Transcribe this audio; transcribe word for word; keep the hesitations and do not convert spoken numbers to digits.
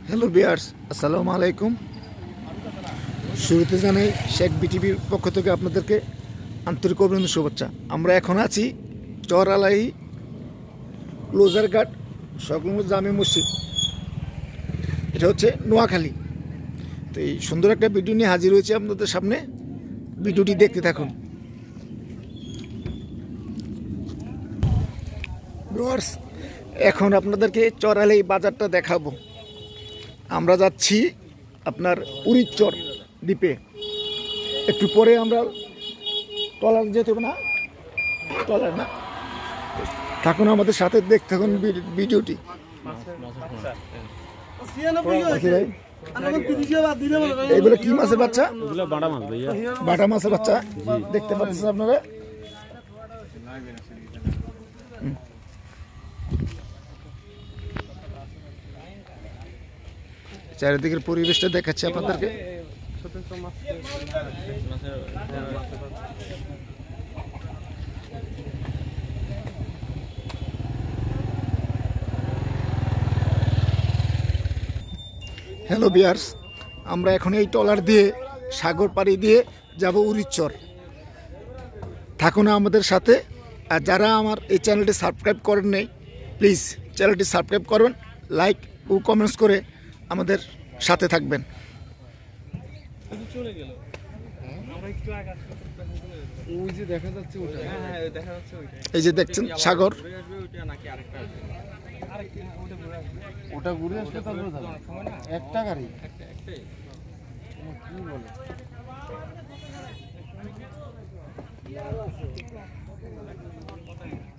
Hello বিয়ার্স, আসসালামু আলাইকুম। শুরুতে জানাই শেখ বিটিভির পক্ষ থেকে আপনাদেরকে আন্তরিক অভিনন্দন, শুভেচ্ছা। আমরা এখন আছি চরআলাহি ক্লোজারঘাট সংলগ্ন জামে মসজিদ, এটা হচ্ছে নোয়াখালী। তো এই সুন্দর একটা ভিডিও নিয়ে হাজির হয়েছে আপনাদের সামনে, ভিডিওটি দেখতে থাকুন। ভিউয়ার্স, এখন আপনাদেরকে চরআলাহি বাজারটা দেখাবো। আমরা যাচ্ছি আপনার উরিচর দ্বীপে, একটু পরে আমরা ট্রলার যেতে হবে না, ট্রলার না, থাকুন আমাদের সাথে, দেখতে থাকুন ভিডিওটি। এইগুলো কি মাছের বাচ্চা? বাটা মাছের বাচ্চা দেখতে পাচ্ছেন আপনারা। চারিদিকের পরিবেশটা দেখাচ্ছি আপনাদেরকে। হ্যালো বিয়ার্স, আমরা এখন এই ট্রলার দিয়ে সাগর পাড়ি দিয়ে যাব উরিচর। থাকুন আমাদের সাথে। আর যারা আমার এই চ্যানেলটি সাবস্ক্রাইব করেন নাই, প্লিজ চ্যানেলটি সাবস্ক্রাইব করুন, লাইক ও কমেন্টস করে আমাদের সাথে থাকবেন। এই যে দেখছেন সাগর, ওটা ঘুরে আসলে তারপরে যাবে একটা গাড়ি। কি বলে